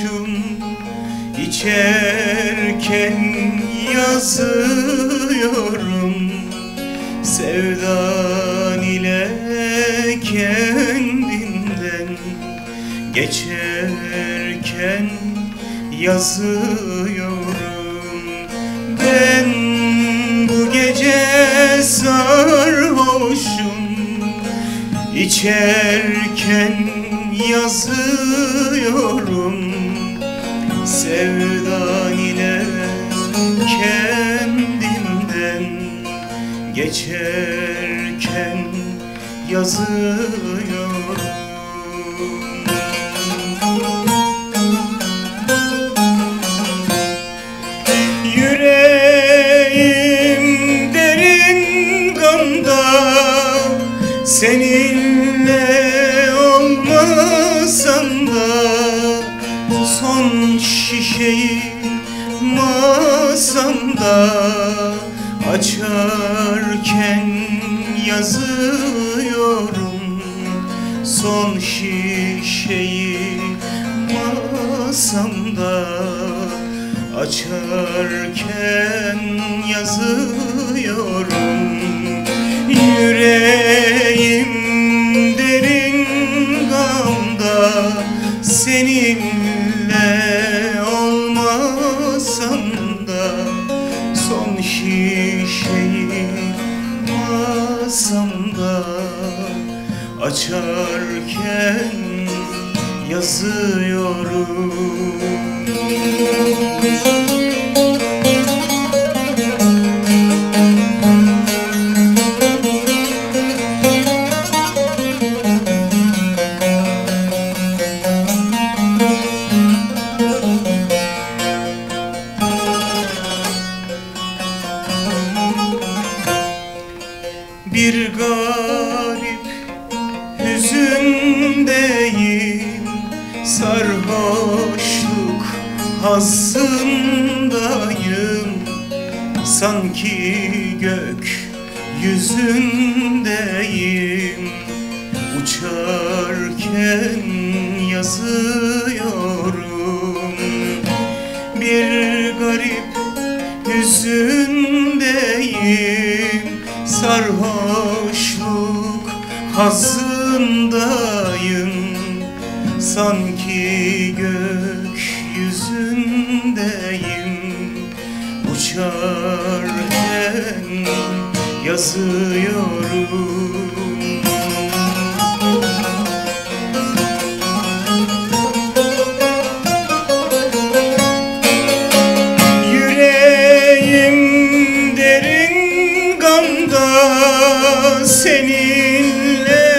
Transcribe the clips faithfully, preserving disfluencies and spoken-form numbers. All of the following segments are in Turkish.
sarhoşum, içerken yazıyorum. Sevdan ile kendinden geçerken yazıyorum. Ben bu gece sarhoşum, içerken yazıyorum. Sevdan ile kendimden geçerken yazıyorum. Yüreğim derin gamda, seninle olmasam da son şişeyi masamda açarken yazıyorum. Son şişeyi masamda açarken yazıyorum. Yüreğim derin gamda, seninle olmasam da son şişeyi masamda açarken yazıyorum. Bir garip hüzündeyim, sarhoşluk hazzındayım. Sanki gök yüzündeyim, uçarken yazıyorum. Bir garip hüzündeyim, sarhoşluk hazzındayım. Sanki gökyüzündeyim, uçarken yazıyorum. Seninle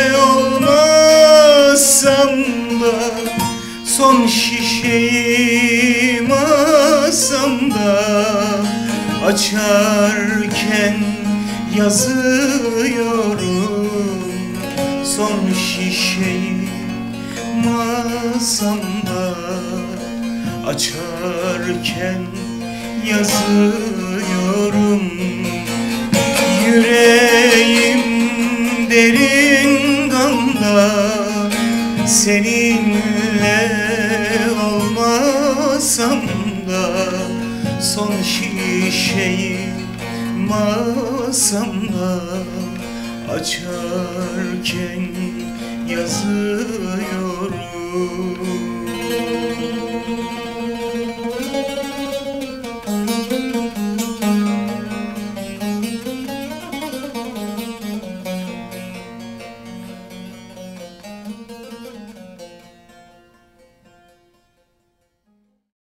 olmasam da son şişeyi masamda açarken yazıyorum. Son şişeyi masamda açarken yazıyorum. Yüreğim derin gamda, seninle olmasam da son şişeyi masamda açarken yazıyorum.